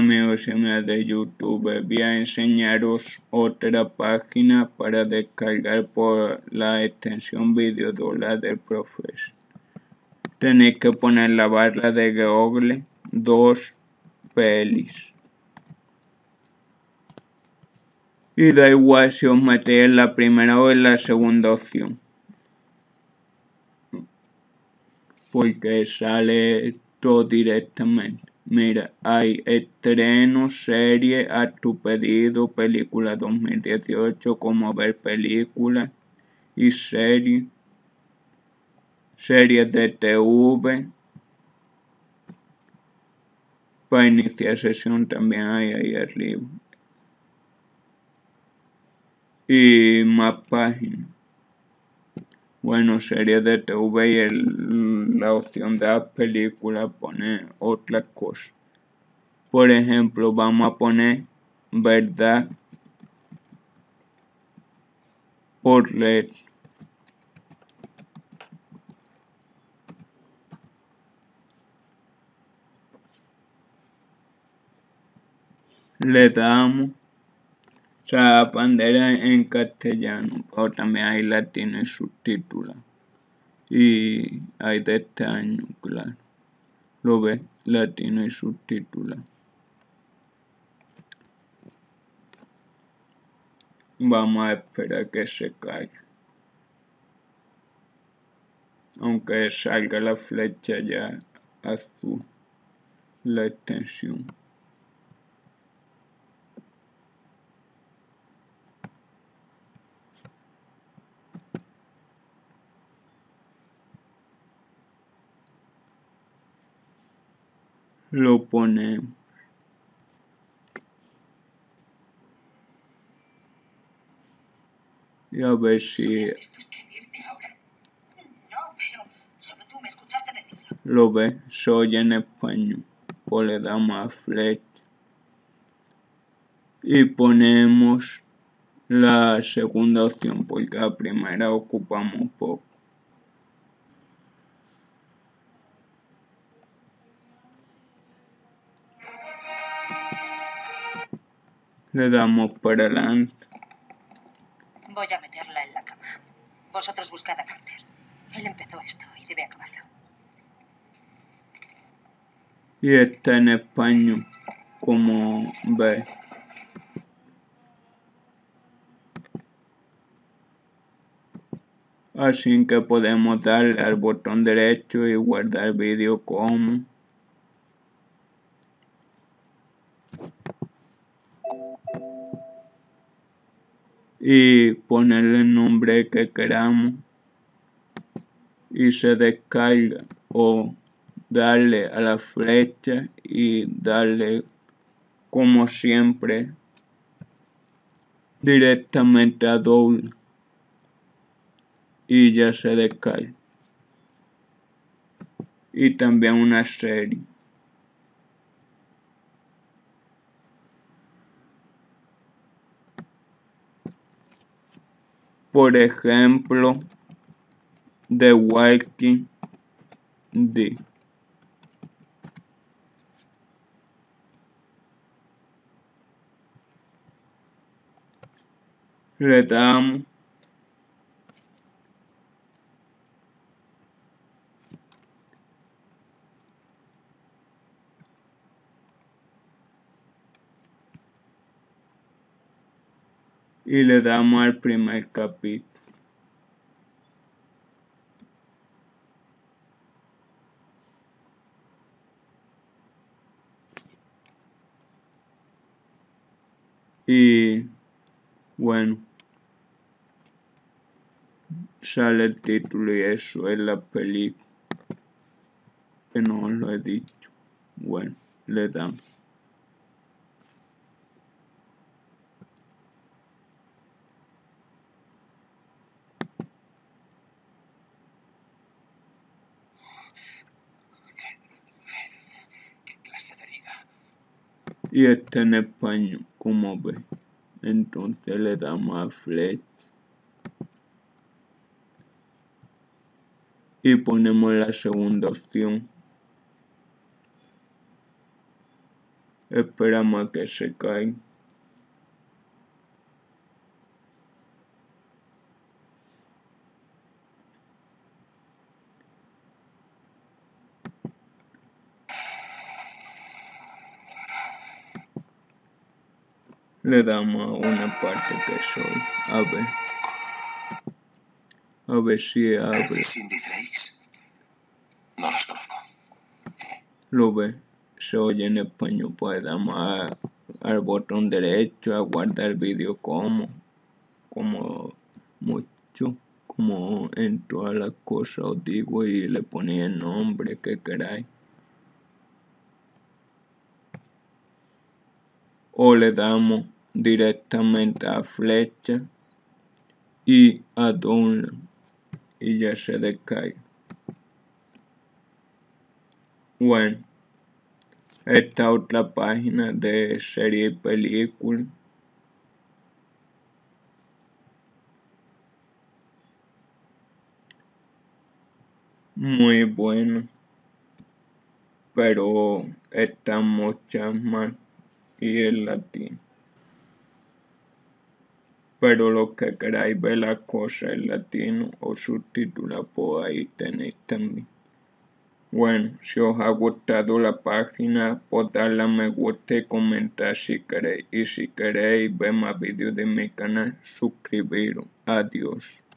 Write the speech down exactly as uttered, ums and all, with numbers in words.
amigos y amigas de YouTube, voy a enseñaros otra página para descargar por la extensión Videodola del Profes. Tenéis que poner la barra de Google dos pelis. Y da igual si os metéis en la primera o en la segunda opción, porque sale todo directamente. Mira, hay estreno, serie, a tu pedido, película dos mil dieciocho, cómo ver películas y series, series de T V. Para iniciar sesión también hay ahí arriba. Y más páginas. Bueno, series de T V y el, la opción de las películas pone otra cosa. Por ejemplo, vamos a poner verdad por red. Le damos, o sea, bandera en castellano, o también hay latino y subtítulos. Y hay de este año, claro. Lo ves, latino y subtítulos. Vamos a esperar que se caiga. Aunque salga la flecha ya azul, la extensión. Lo ponemos. Y a ver si lo ves, soy en español. Pues le damos a flecha y ponemos la segunda opción porque la primera ocupamos poco. Le damos para adelante. Voy a meterla en la cama. Vosotros buscad a Carter. Él empezó esto y debe acabarlo. Y está en español, como ves. Así que podemos darle al botón derecho y guardar vídeo como. Y ponerle el nombre que queramos y se descarga, o darle a la flecha y darle como siempre directamente a doble y ya se descarga. Y también una serie. Por ejemplo, The Walking Dead. Le damos y le damos al primer capítulo. Y bueno, sale el título y eso es la película, que no os lo he dicho. Bueno, le damos. ¿Qué clase de herida? Y está en español, como ves. Entonces le damos a flecha y ponemos la segunda opción. Esperamos a que se caiga. Le damos a una parte que soy. A ver. A ver si abre. Cindy Drakes. No los conozco. Lo ve. Se oye en español. Pues damos a, al botón derecho a guardar vídeo como. Como mucho. Como en todas las cosas os digo y le ponéis el nombre que queráis. O le damos directamente a flecha y a download y ya se descarga. Bueno, esta otra página de serie y película. Muy bueno, pero están muchas más y en latino. Pero los que queráis ver las cosas en latino o subtituladas, pues ahí tenéis también. Bueno, si os ha gustado la página, pues darle a me gusta y comentar si queréis. Y si queréis ver más vídeos de mi canal, suscribiros. Adiós.